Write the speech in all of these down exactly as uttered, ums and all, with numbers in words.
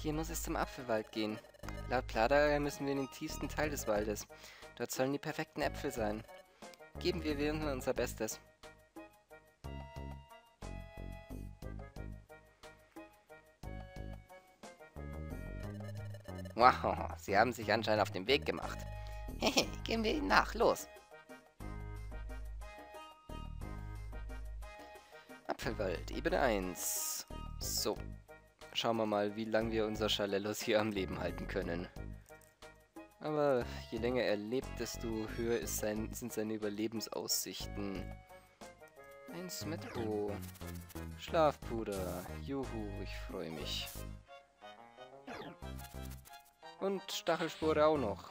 Hier muss es zum Apfelwald gehen. Laut Plada müssen wir in den tiefsten Teil des Waldes. Dort sollen die perfekten Äpfel sein. Geben wir wir unser Bestes. Wow, sie haben sich anscheinend auf den Weg gemacht. Hehe, gehen wir ihnen nach, los. Apfelwald, Ebene eins. So, schauen wir mal, wie lange wir unser Schalellos hier am Leben halten können. Aber je länger er lebt, desto höher ist sein, sind seine Überlebensaussichten. Ein Smetbo. Schlafpuder. Juhu, ich freue mich. Und Stachelspore auch noch.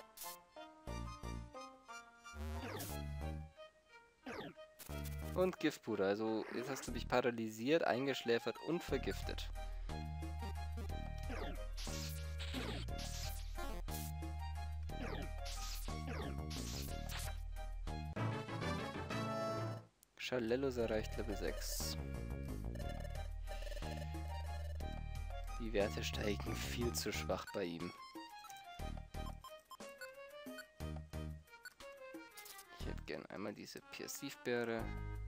Und Giftpuder. Also jetzt hast du dich paralysiert, eingeschläfert und vergiftet. Schalellos erreicht Level sechs. Die Werte steigen viel zu schwach bei ihm. Ich hätte gern einmal diese Piercivbeere,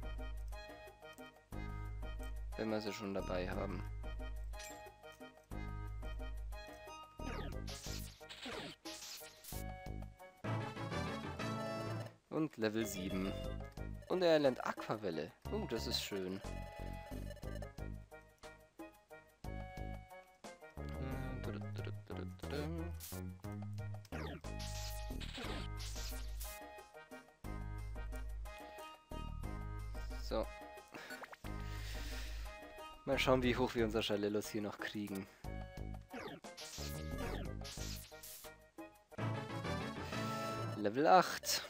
wenn wir sie schon dabei haben. Und Level sieben. Und er lernt Aquavelle. Oh, das ist schön. So. Mal schauen, wie hoch wir unser Schalellos hier noch kriegen. Level acht.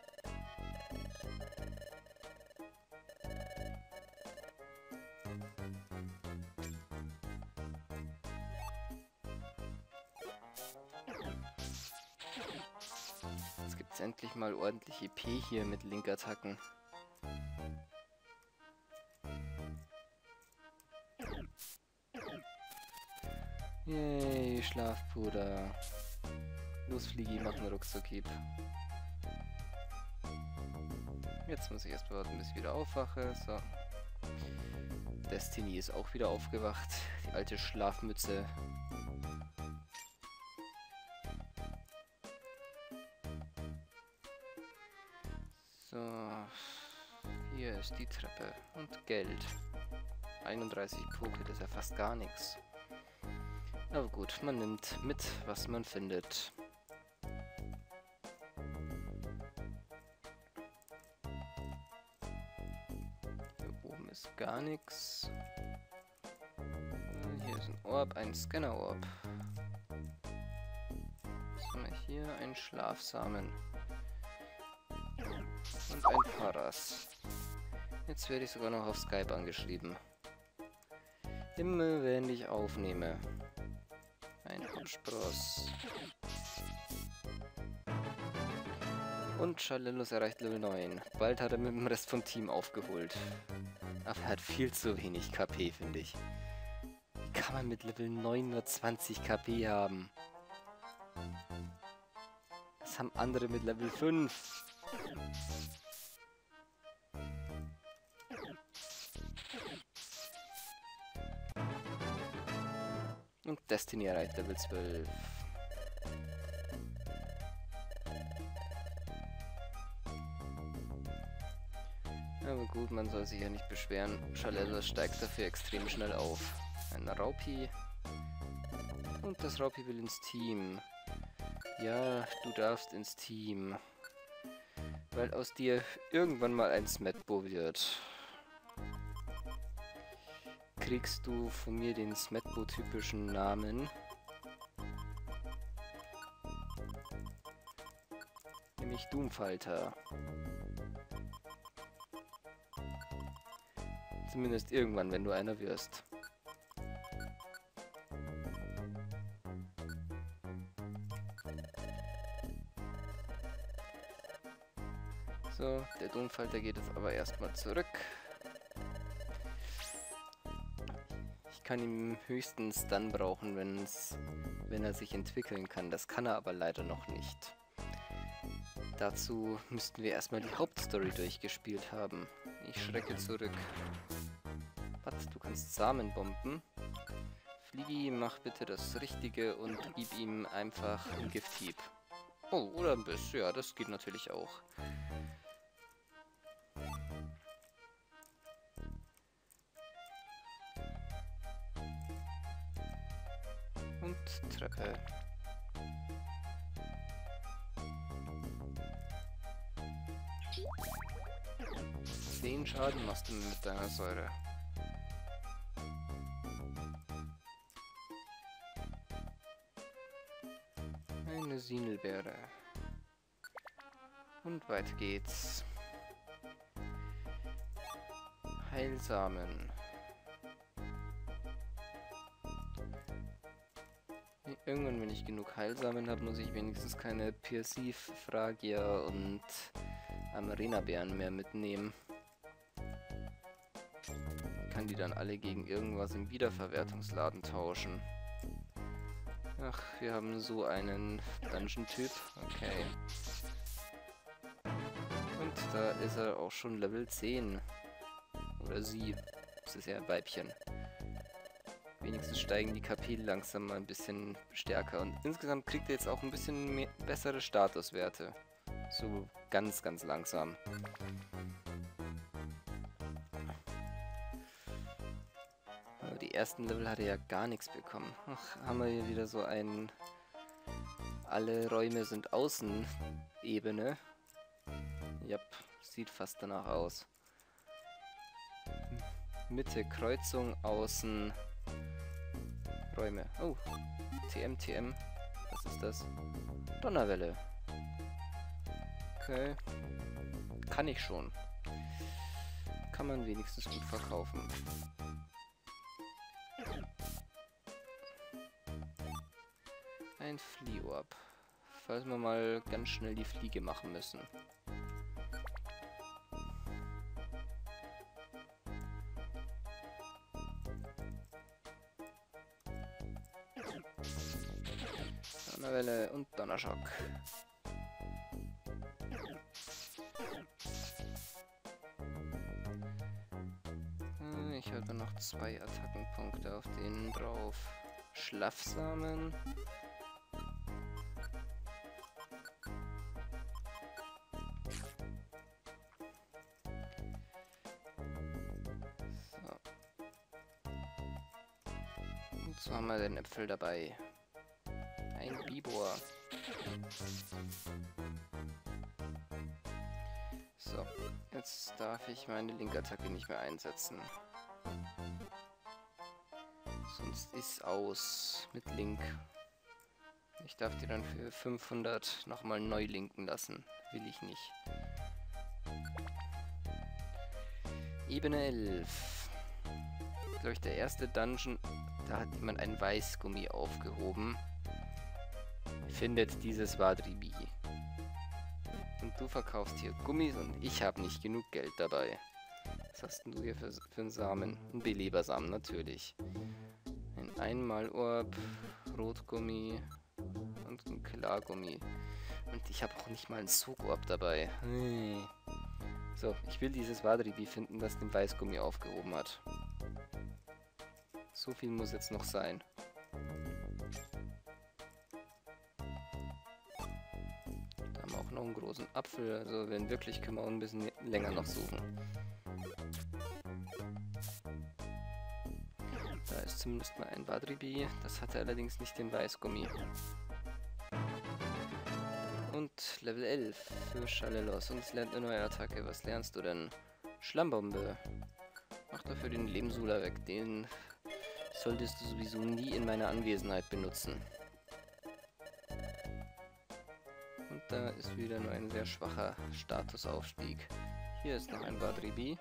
Jetzt gibt es endlich mal ordentlich E P hier mit Linkattacken. Yay, Schlafpuder. Los, Fliegi, mach einen Ruckzuckhieb. Jetzt muss ich erst mal warten, bis ich wieder aufwache. So. Destiny ist auch wieder aufgewacht. Die alte Schlafmütze. So. Hier ist die Treppe. Und Geld. einunddreißig Poke, das ist ja fast gar nichts. Aber gut, man nimmt mit, was man findet. Hier oben ist gar nichts. Hier ist ein Orb, ein Scanner-Orb. Was haben wir hier? Ein Schlafsamen. Und ein Paras. Jetzt werde ich sogar noch auf Skype angeschrieben. Immer wenn ich aufnehme. Ein Hopspross. Und Schalellos erreicht Level neun. Bald hat er mit dem Rest vom Team aufgeholt. Aber er hat viel zu wenig K P, finde ich. Wie kann man mit Level neun nur zwanzig K P haben? Das haben andere mit Level fünf. Und Destiny erreicht Level zwölf. Aber gut, man soll sich ja nicht beschweren. Schalellos steigt dafür extrem schnell auf. Ein Raupi. Und das Raupi will ins Team. Ja, du darfst ins Team. Weil aus dir irgendwann mal ein Smetbo wird. Kriegst du von mir den Smetbo-typischen Namen. Nämlich Doomfalter. Zumindest irgendwann, wenn du einer wirst. So, der Doomfalter geht jetzt aber erstmal zurück. Ich kann ihn höchstens dann brauchen, wenn's, wenn er sich entwickeln kann. Das kann er aber leider noch nicht. Dazu müssten wir erstmal die Hauptstory durchgespielt haben. Ich schrecke zurück. Was? Du kannst Samen bomben? Fliegi, mach bitte das Richtige und gib ihm einfach ein Gifthieb. Oh, oder ein Biss. Ja, das geht natürlich auch. Und Treppe. Zehn Schaden machst du mit deiner Säure. Eine Sinelbeere. Und weiter geht's. Heilsamen. Irgendwann, wenn ich genug Heilsamen habe, muss ich wenigstens keine Persif, Fragier und Amarena-Beeren mehr mitnehmen. Ich kann die dann alle gegen irgendwas im Wiederverwertungsladen tauschen. Ach, wir haben so einen Dungeon-Typ. Okay. Und da ist er auch schon Level zehn. Oder sie. Das ist ja ein Weibchen. Wenigstens steigen die K P langsam mal ein bisschen stärker. Und insgesamt kriegt er jetzt auch ein bisschen mehr, bessere Statuswerte. So ganz, ganz langsam. Aber die ersten Level hat er ja gar nichts bekommen. Ach, haben wir hier wieder so ein... Alle Räume sind Außenebene. Jap, sieht fast danach aus. Mitte Kreuzung, Außen... Räume. Oh, T M, T M. Was ist das? Donnerwelle. Okay. Kann ich schon. Kann man wenigstens gut verkaufen. Ein Fliehorb. Falls wir mal ganz schnell die Fliege machen müssen. Donnerwelle und Donnerschock. Ich habe noch zwei Attackenpunkte auf denen drauf. Schlafsamen. So. Und so haben wir den Äpfel dabei. Ein Bibor. So, jetzt darf ich meine Linkattacke nicht mehr einsetzen. Sonst ist aus mit Link. Ich darf die dann für fünfhundert nochmal neu linken lassen. Will ich nicht. Ebene elf. Glaube ich, der erste Dungeon, da hat jemand ein Weißgummi aufgehoben. Findet dieses Wadribi. Und du verkaufst hier Gummis und ich habe nicht genug Geld dabei. Was hast denn du hier für, für einen Samen? Ein Belebersamen, natürlich. Ein Einmalorb, Rotgummi und ein Klargummi. Und ich habe auch nicht mal einen Sogorb dabei. Hey. So, ich will dieses Wadribi finden, das den Weißgummi aufgehoben hat. So viel muss jetzt noch sein. Da haben wir auch noch einen großen Apfel, also wenn wirklich, können wir auch ein bisschen länger noch suchen. Da ist zumindest mal ein Wadribi, das hatte allerdings nicht den Weißgummi. Und Level elf für Schalelos und es lernt eine neue Attacke. Was lernst du denn? Schlammbombe. Mach dafür den Lebensula weg, den solltest du sowieso nie in meiner Anwesenheit benutzen. Und da ist wieder nur ein sehr schwacher Statusaufstieg. Hier ist noch ein Wadribi.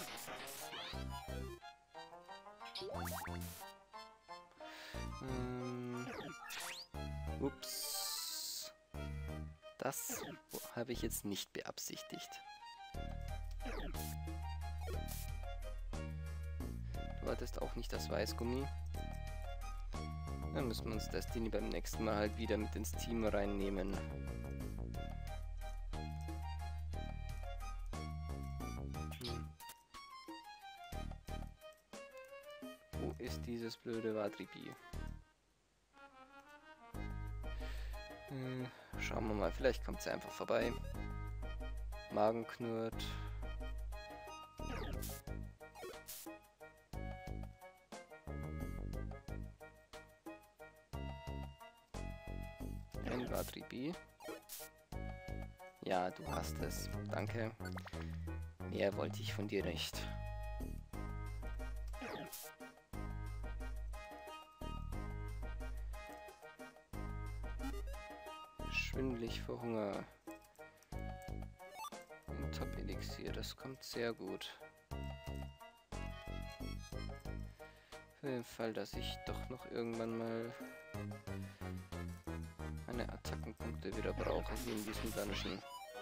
Ähm, ups. Das habe ich jetzt nicht beabsichtigt. aber das ist auch nicht das Weißgummi. Dann müssen wir uns Destiny beim nächsten Mal halt wieder mit ins Team reinnehmen. Hm. Wo ist dieses blöde Wadribi? Hm, schauen wir mal, vielleicht kommt sie einfach vorbei. Magen knurrt. Ein Wadribi. Ja, du hast es. Danke. Mehr wollte ich von dir nicht. Schwindelig vor Hunger. Ein Top-Elixier, das kommt sehr gut. Für den Fall, dass ich doch noch irgendwann mal meine Attackenpunkte wieder brauche, wie in diesem Dungeon.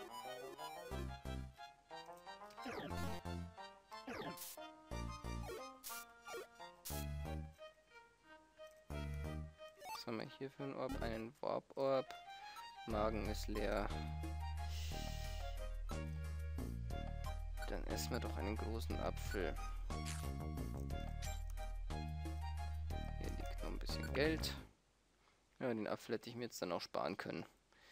Was haben wir hier für einen Orb? Einen Warp-Orb. Magen ist leer. Dann essen wir doch einen großen Apfel. Hier liegt noch ein bisschen Geld. Ja, den Apfel hätte ich mir jetzt dann auch sparen können.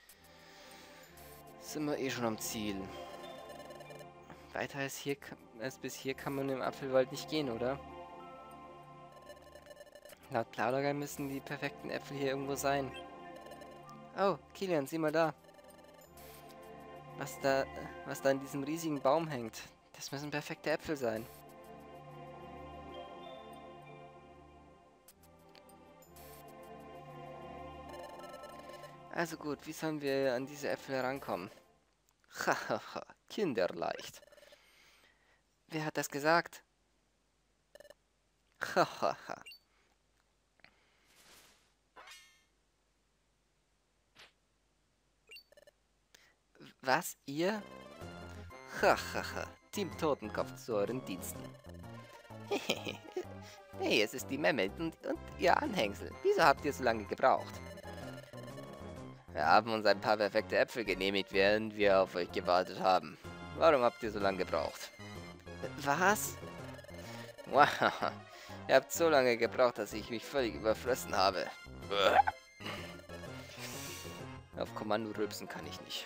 Sind wir eh schon am Ziel. Weiter als, hier, als bis hier kann man im Apfelwald nicht gehen, oder? Laut Plaudergeil müssen die perfekten Äpfel hier irgendwo sein. Oh, Kilian, sieh mal da. Was da, was da in diesem riesigen Baum hängt. Das müssen perfekte Äpfel sein. Also gut, wie sollen wir an diese Äpfel herankommen? Hahaha, kinderleicht. Wer hat das gesagt? Hahaha. Was, ihr? Hahaha, Team Totenkopf zu euren Diensten. Hey, es ist die Mehmet und, und ihr Anhängsel. Wieso habt ihr so lange gebraucht? Wir haben uns ein paar perfekte Äpfel genehmigt, während wir auf euch gewartet haben. Warum habt ihr so lange gebraucht? Was? Wow, ihr habt so lange gebraucht, dass ich mich völlig überfressen habe. Auf Kommando rülpsen kann ich nicht.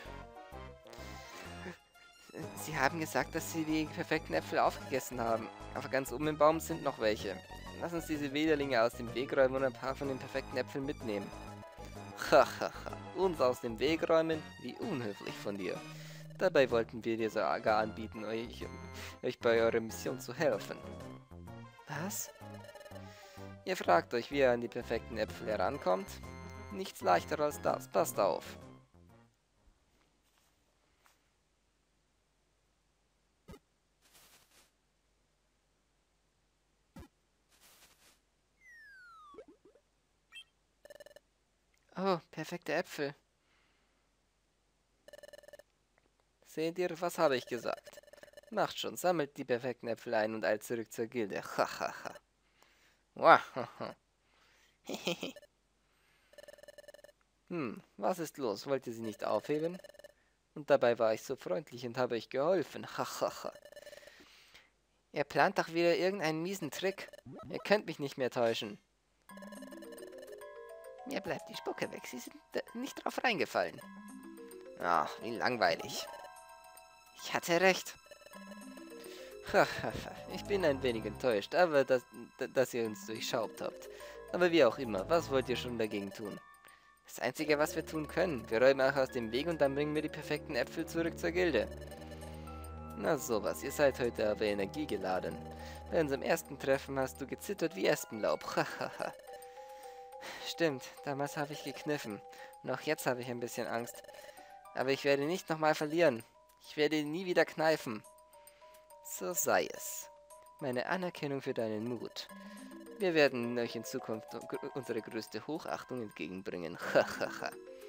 Sie haben gesagt, dass sie die perfekten Äpfel aufgegessen haben. Aber ganz oben im Baum sind noch welche. Lass uns diese Widerlinge aus dem Weg räumen und ein paar von den perfekten Äpfeln mitnehmen. Hahaha, uns aus dem Weg räumen? Wie unhöflich von dir. Dabei wollten wir dir sogar anbieten, euch, euch bei eurer Mission zu helfen. Was? Ihr fragt euch, wie ihr an die perfekten Äpfel herankommt? Nichts leichter als das. Passt auf. Oh, perfekte Äpfel. Seht ihr, was habe ich gesagt? Macht schon, sammelt die perfekten Äpfel ein und eilt zurück zur Gilde. Hahaha. Wahaha. Hm, was ist los? Wollt ihr sie nicht aufheben? Und dabei war ich so freundlich und habe euch geholfen. Hahaha. Ihr plant doch wieder irgendeinen miesen Trick. Ihr könnt mich nicht mehr täuschen. Mir bleibt die Spucke weg. Sie sind nicht drauf reingefallen. Ach, wie langweilig. Ich hatte recht. Ich bin ein wenig enttäuscht, aber dass, dass ihr uns durchschaut habt. Aber wie auch immer, was wollt ihr schon dagegen tun? Das Einzige, was wir tun können, wir räumen euch aus dem Weg und dann bringen wir die perfekten Äpfel zurück zur Gilde. Na sowas, ihr seid heute aber energiegeladen. Bei unserem ersten Treffen hast du gezittert wie Espenlaub. Hahaha. Stimmt, damals habe ich gekniffen. Und auch jetzt habe ich ein bisschen Angst. Aber ich werde nicht nochmal verlieren. Ich werde nie wieder kneifen. So sei es. Meine Anerkennung für deinen Mut. Wir werden euch in Zukunft unsere größte Hochachtung entgegenbringen. Hahaha.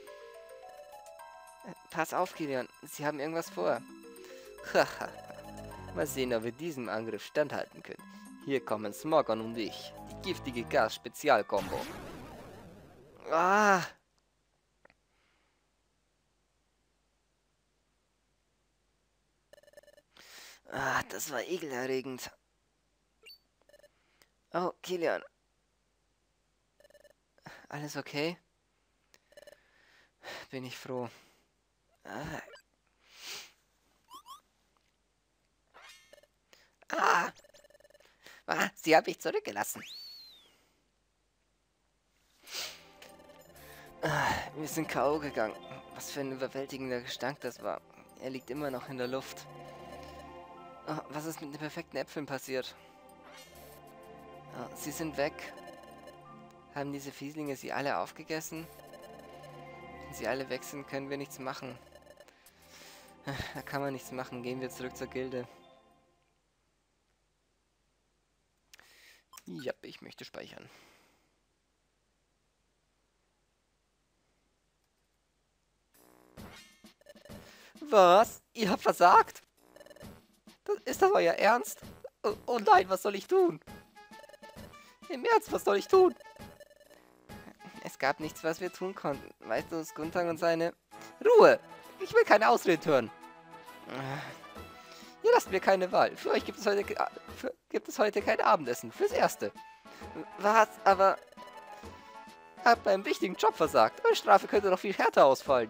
Pass auf, Kilian. Sie haben irgendwas vor. Hahaha. Mal sehen, ob wir diesem Angriff standhalten können. Hier kommen Smogon und ich. Die giftige Gas-Spezialkombo. Ah! Ah, das war ekelerregend. Oh, Kilian. Alles okay? Bin ich froh. Ah. Ah! Ah, sie habe ich zurückgelassen. Ah, wir sind K O gegangen. Was für ein überwältigender Gestank das war. Er liegt immer noch in der Luft. Oh, was ist mit den perfekten Äpfeln passiert? Oh, sie sind weg. Haben diese Fieslinge sie alle aufgegessen? Wenn sie alle weg sind, können wir nichts machen. Da kann man nichts machen. Gehen wir zurück zur Gilde. Ja, ich möchte speichern. Was? Ihr habt versagt? Das, ist das euer Ernst? Oh, oh nein, was soll ich tun? Im Ernst, was soll ich tun? Es gab nichts, was wir tun konnten. Weißt du, Skuntang und seine... Ruhe! Ich will keine Ausrede hören. Ihr lasst mir keine Wahl. Für euch gibt es heute, für, gibt es heute kein Abendessen. Fürs Erste. Was? Aber... Habt beim wichtigen Job versagt. Eure Strafe könnte noch viel härter ausfallen.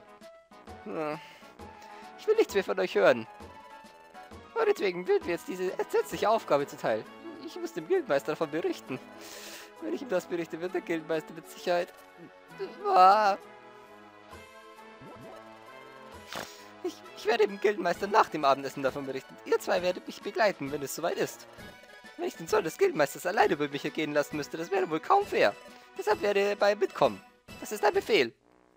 Ich will nichts mehr von euch hören. Meinetwegen wird mir jetzt diese entsetzliche Aufgabe zuteil. Ich muss dem Guildmeister davon berichten. Wenn ich ihm das berichte, wird der Guildmeister mit Sicherheit... Ah. Ich, ich werde dem Guildmeister nach dem Abendessen davon berichten. Ihr zwei werdet mich begleiten, wenn es soweit ist. Wenn ich den Zoll des Guildmeisters alleine über mich ergehen lassen müsste, das wäre wohl kaum fair. Deshalb werde er bei mitkommen. Das ist ein Befehl.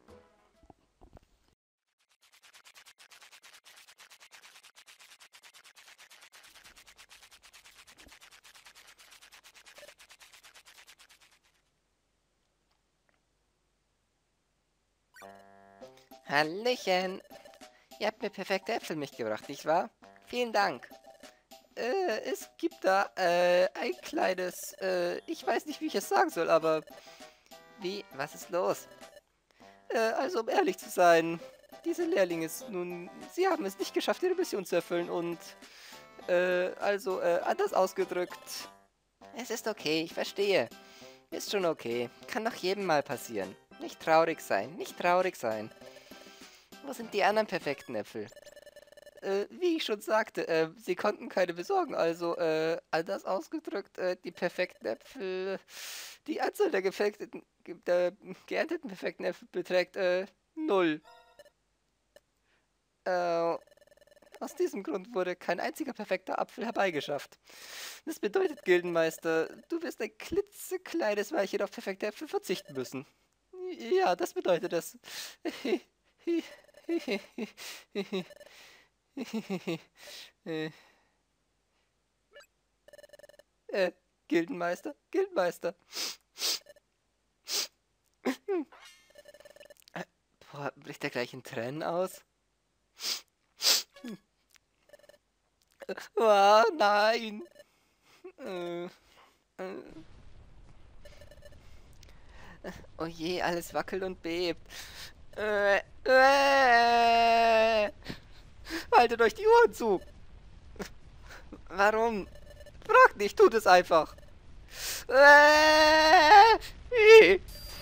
Hallöchen. Ihr habt mir perfekte Äpfel mitgebracht, nicht wahr? Vielen Dank. Äh, es gibt da, äh, ein kleines, äh, ich weiß nicht, wie ich es sagen soll, aber... Wie? Was ist los? Äh, also, um ehrlich zu sein, diese Lehrlinge ist nun... Sie haben es nicht geschafft, ihre Mission zu erfüllen und... Äh, also, äh, anders ausgedrückt... Es ist okay, ich verstehe. Ist schon okay. Kann doch jedem mal passieren. Nicht traurig sein, nicht traurig sein. Wo sind die anderen perfekten Äpfel? Äh, wie ich schon sagte, äh, sie konnten keine besorgen, also, äh, anders ausgedrückt, äh, die perfekten Äpfel, die Anzahl der gefälkten, der geernteten perfekten Äpfel beträgt, äh, null. Äh, aus diesem Grund wurde kein einziger perfekter Apfel herbeigeschafft. Das bedeutet, Gildenmeister, du wirst ein klitzekleines Weilchen auf perfekte Äpfel verzichten müssen. Ja, das bedeutet es. äh, äh, Gildenmeister, Gildenmeister. äh, boah, bricht er gleich in Tränen aus? Oh, nein. Äh, äh. Oh je, alles wackelt und bebt. Äh, äh. Haltet euch die Ohren zu! Warum? Fragt nicht, tut es einfach! Äh,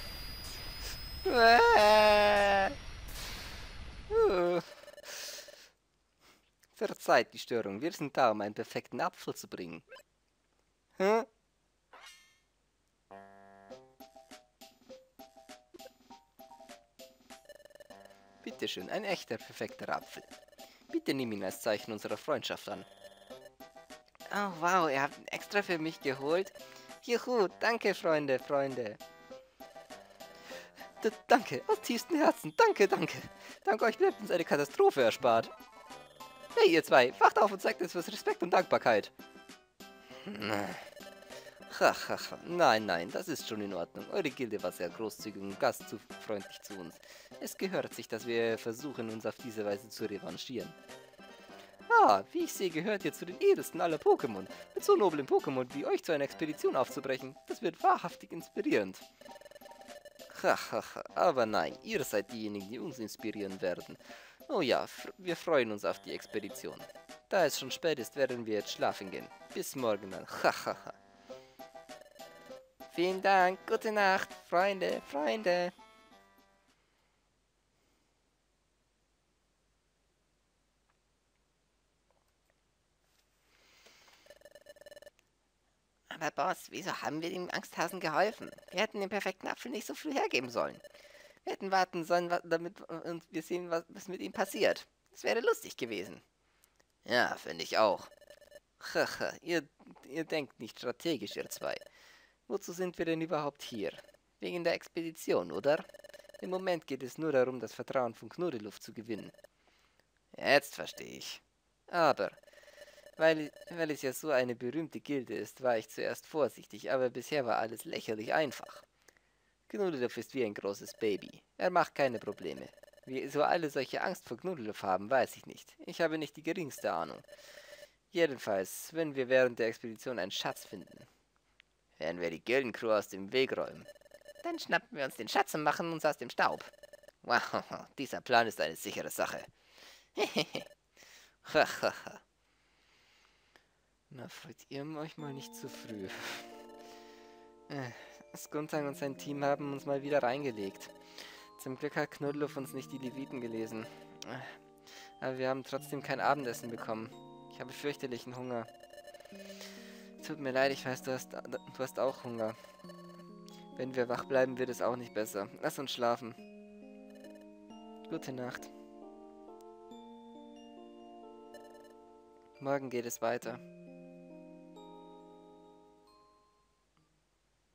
äh, uh. Verzeiht die Störung, wir sind da, um einen perfekten Apfel zu bringen. Hm? Bitteschön, ein echter perfekter Apfel. Bitte nimm ihn als Zeichen unserer Freundschaft an. Oh wow, ihr habt ihn extra für mich geholt? Juhu, danke Freunde, Freunde. D danke, aus tiefstem Herzen, danke, danke. Dank euch bleibt uns eine Katastrophe erspart. Hey ihr zwei, wacht auf und zeigt uns was Respekt und Dankbarkeit. Nein, nein, das ist schon in Ordnung. Eure Gilde war sehr großzügig und gastfreundlich zu uns. Es gehört sich, dass wir versuchen, uns auf diese Weise zu revanchieren. Haha, wie ich sehe, gehört ihr zu den edelsten aller Pokémon. Mit so noblen Pokémon wie euch zu einer Expedition aufzubrechen, das wird wahrhaftig inspirierend. Hahaha, aber nein, ihr seid diejenigen, die uns inspirieren werden. Oh ja, wir freuen uns auf die Expedition. Da es schon spät ist, werden wir jetzt schlafen gehen. Bis morgen dann. Hahaha. Vielen Dank, gute Nacht, Freunde, Freunde. Aber Boss, wieso haben wir dem Angsthasen geholfen? Wir hätten den perfekten Apfel nicht so früh hergeben sollen. Wir hätten warten sollen, damit und wir sehen, was, was mit ihm passiert. Das wäre lustig gewesen. Ja, finde ich auch. Haha, ihr, ihr denkt nicht strategisch, ihr zwei. Wozu sind wir denn überhaupt hier? Wegen der Expedition, oder? Im Moment geht es nur darum, das Vertrauen von Knuddeluff zu gewinnen. Jetzt verstehe ich. Aber, weil, weil es ja so eine berühmte Gilde ist, war ich zuerst vorsichtig, aber bisher war alles lächerlich einfach. Knuddeluff ist wie ein großes Baby. Er macht keine Probleme. Wieso alle solche Angst vor Knuddeluff haben, weiß ich nicht. Ich habe nicht die geringste Ahnung. Jedenfalls, wenn wir während der Expedition einen Schatz finden, werden wir die Gildencrew aus dem Weg räumen. Dann schnappen wir uns den Schatz und machen uns aus dem Staub. Wow, dieser Plan ist eine sichere Sache. Na, freut ihr euch mal nicht zu früh. Skuntang und sein Team haben uns mal wieder reingelegt. Zum Glück hat Knuddeluff uns nicht die Leviten gelesen. Aber wir haben trotzdem kein Abendessen bekommen. Ich habe fürchterlichen Hunger. Tut mir leid, ich weiß, du hast, du hast auch Hunger. Wenn wir wach bleiben, wird es auch nicht besser. Lass uns schlafen. Gute Nacht. Morgen geht es weiter.